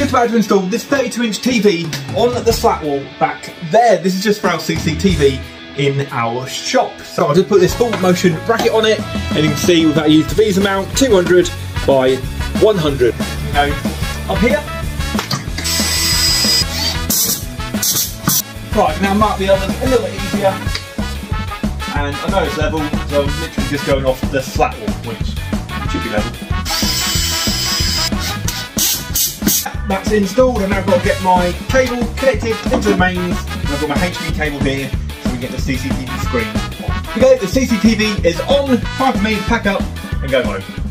just about to install this 32-inch TV on the slat wall back there. This is just for our CCTV in our shop. So I'll just put this full motion bracket on it, and you can see we've used the Visa mount 200 by 100. Go up here. Right, now mark the others a little bit easier. And I know it's level, so I'm literally just going off the slat wall, which should be level. That's installed, and now I've got to get my cable connected into the mains, and I've got my HV cable here so we can get the CCTV screen on. Okay, the CCTV is on. Time for me to pack up and go home.